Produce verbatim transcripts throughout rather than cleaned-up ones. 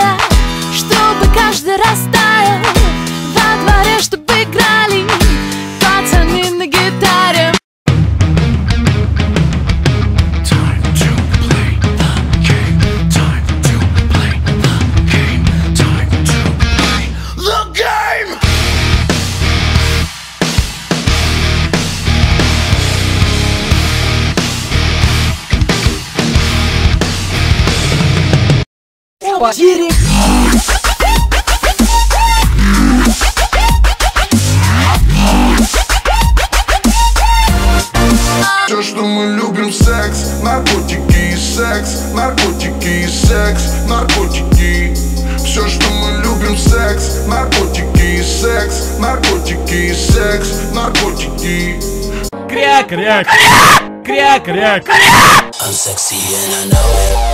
я, чтобы каждый растаял во дворе, чтобы играли пацаны на гитаре. Директ. Все, что мы любим, секс, наркотики и секс, наркотики и секс, наркотики. Все, что мы любим, секс, наркотики и секс, наркотики и секс, наркотики. Кря-кря, кря-кря. I'm sexy and I know it.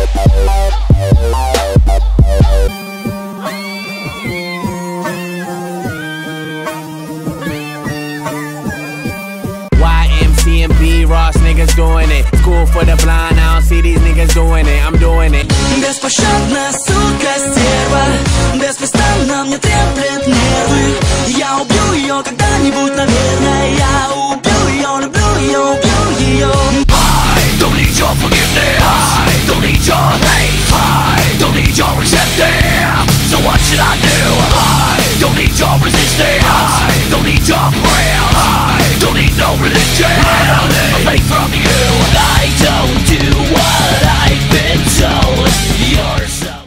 Ross niggas doing it. School for the blind, I don't see these niggas doing it. I'm doing it. Беспощадная сука стерва, беспрестанно мне треплет нервы. Я убью ее когда-нибудь, наверное. Я убью ее, люблю ее, убью ее. I don't need your forgiveness. I don't need your hate. I don't need your resentment. So what should I do? I don't need your resistance. I don't need your prayers. I don't need no religion. I'm away from you. I don't do what I've been told.